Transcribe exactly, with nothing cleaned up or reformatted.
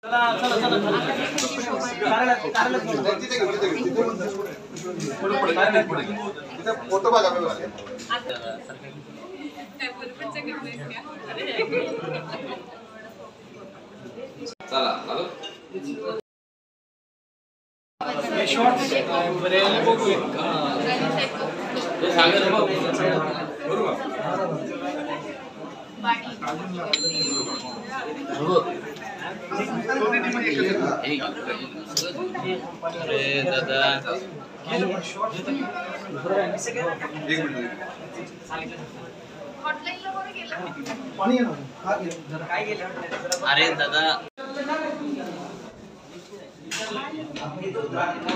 photo बघा चला hello shorts Barail बघू एक ते सांगा ना बरोबर अरे दादा एक मिनिट हॉटलाईनला वर गेला पाणी आहे ना हा जरा काय गेलं अरे दादा